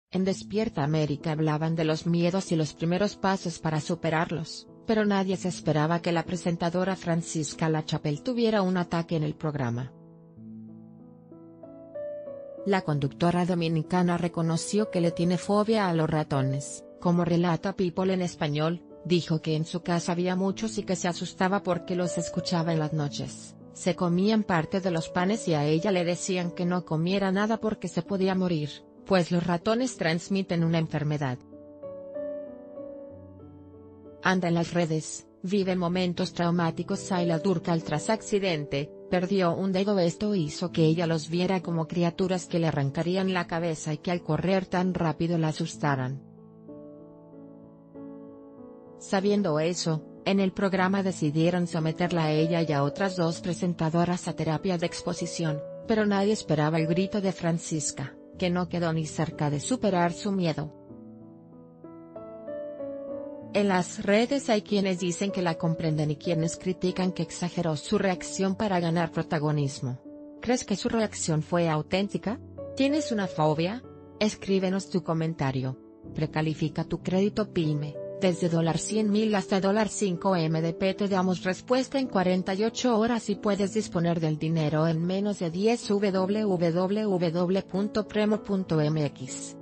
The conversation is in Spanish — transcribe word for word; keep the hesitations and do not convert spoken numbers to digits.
En Despierta América hablaban de los miedos y los primeros pasos para superarlos, pero nadie se esperaba que la presentadora Francisca Lachapelle tuviera un ataque en el programa. La conductora dominicana reconoció que le tiene fobia a los ratones, como relata People en español, dijo que en su casa había muchos y que se asustaba porque los escuchaba en las noches, se comían parte de los panes y a ella le decían que no comiera nada porque se podía morir, pues los ratones transmiten una enfermedad. Anda en las redes, vive momentos traumáticos. Ayla Durcal tras accidente, perdió un dedo. Esto hizo que ella los viera como criaturas que le arrancarían la cabeza y que al correr tan rápido la asustaran. Sabiendo eso, en el programa decidieron someterla a ella y a otras dos presentadoras a terapia de exposición, pero nadie esperaba el grito de Francisca, que no quedó ni cerca de superar su miedo. En las redes hay quienes dicen que la comprenden y quienes critican que exageró su reacción para ganar protagonismo. ¿Crees que su reacción fue auténtica? ¿Tienes una fobia? Escríbenos tu comentario. Precalifica tu crédito PYME, desde cien mil hasta cinco M D P. Te damos respuesta en cuarenta y ocho horas y puedes disponer del dinero en menos de diez. w w w punto premo punto m x